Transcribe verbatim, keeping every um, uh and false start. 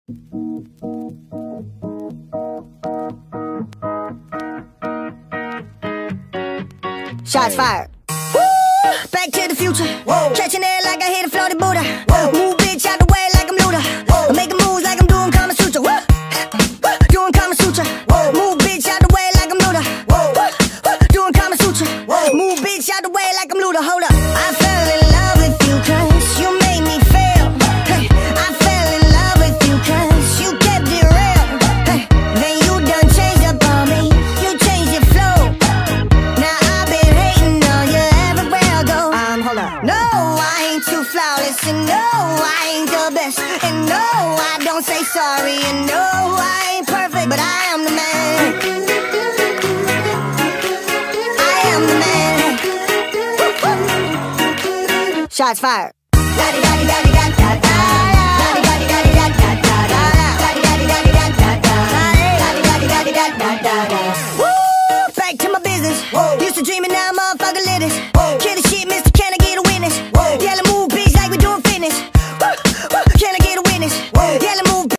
Shots fired. Woo! Back to the future. Whoa. Catching air like I hit a floaty Buddha. Whoa. Move bitch out the way like I'm Luda. Whoa. I'm making moves like I'm doing Kama Sutra. Whoa. Doing Kama Sutra. Whoa. Move bitch out the way like I'm Luda. Whoa. Doing Kama Sutra. Whoa. Move bitch out the way like I'm Luda. Hold up. I fell in love with you cause you made me feel. Hey. I fell in love with you cause you kept it real. Hey. Then you done changed up on me. You changed your flow. Now I've been hating on you everywhere I go. Um, hold up. No, I ain't too flawless. And no, I ain't the best. And no, I don't say sorry. And no, I ain't perfect, but I am the man. I am the man. Shots fired. Woo! Back to my business. Used to dream it, now motherfucker lit it.